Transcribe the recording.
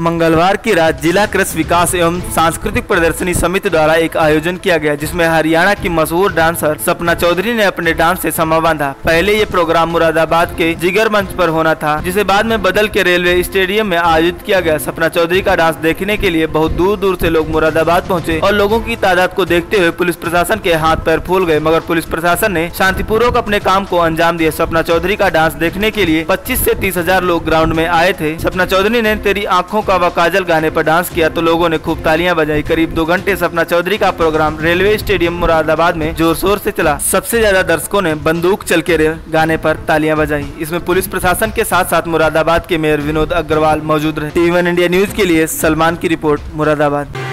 मंगलवार की रात जिला कृषि विकास एवं सांस्कृतिक प्रदर्शनी समिति द्वारा एक आयोजन किया गया, जिसमें हरियाणा की मशहूर डांसर सपना चौधरी ने अपने डांस से समा बांधा। पहले ये प्रोग्राम मुरादाबाद के जिगर मंच पर होना था, जिसे बाद में बदल के रेलवे स्टेडियम में आयोजित किया गया। सपना चौधरी का डांस देखने के लिए बहुत दूर दूर से लोग मुरादाबाद पहुंचे और लोगों की तादाद को देखते हुए पुलिस प्रशासन के हाथ पैर फूल गए, मगर पुलिस प्रशासन ने शांतिपूर्वक अपने काम को अंजाम दिया। सपना चौधरी का डांस देखने के लिए 25 से 30 हजार लोग ग्राउंड में आए थे। सपना चौधरी ने तेरी आंखों का व काजल गाने पर डांस किया तो लोगों ने खूब तालियां बजाई। करीब 2 घंटे सपना चौधरी का प्रोग्राम रेलवे स्टेडियम मुरादाबाद में जोर शोर से चला। सबसे ज्यादा दर्शकों ने बंदूक चल के गाने पर तालियां बजाई। इसमें पुलिस प्रशासन के साथ साथ मुरादाबाद के मेयर विनोद अग्रवाल मौजूद रहे। TV1 इंडिया न्यूज के लिए सलमान की रिपोर्ट, मुरादाबाद।